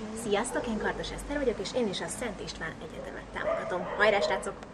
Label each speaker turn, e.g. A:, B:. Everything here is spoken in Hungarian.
A: Sziasztok, én Kardos Eszter vagyok, és én is a Szent István Egyetemet támogatom. Hajrá, srácok!